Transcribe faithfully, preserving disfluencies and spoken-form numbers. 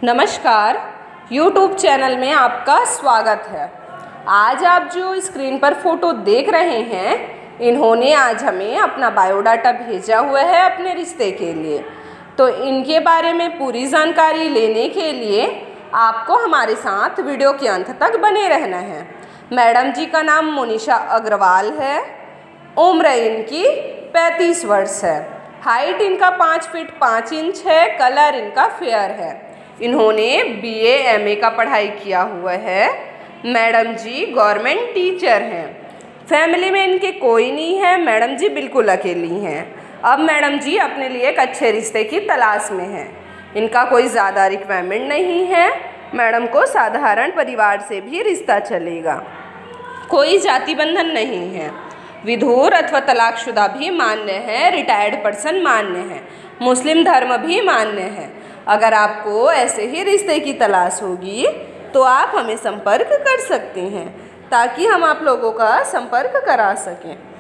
नमस्कार, YouTube channel में आपका स्वागत है। आज आप जो स्क्रीन पर फोटो देख रहे हैं, इन्होंने आज हमें अपना बायोडाटा भेजा हुआ है अपने रिश्ते के लिए। तो इनके बारे में पूरी जानकारी लेने के लिए आपको हमारे साथ वीडियो के अंत तक बने रहना है। मैडम जी का नाम मोनिशा अग्रवाल है। उम्र इनकी पैंतीस वर्ष है। हाइट इनका पाँच फीट पाँच इंच है। कलर इनका फेयर है। इन्होंने बीए एमए का पढ़ाई किया हुआ है। मैडम जी गवर्नमेंट टीचर हैं। फैमिली में इनके कोई नहीं है। मैडम जी बिल्कुल अकेली हैं। अब मैडम जी अपने लिए एक अच्छे रिश्ते की तलाश में हैं। इनका कोई ज़्यादा रिक्वायरमेंट नहीं है। मैडम को साधारण परिवार से भी रिश्ता चलेगा। कोई जाति बंधन नहीं है। विधुर अथवा तलाकशुदा भी मान्य है। रिटायर्ड पर्सन मान्य है। मुस्लिम धर्म भी मान्य है। अगर आपको ऐसे ही रिश्ते की तलाश होगी तो आप हमें संपर्क कर सकते हैं ताकि हम आप लोगों का संपर्क करा सकें।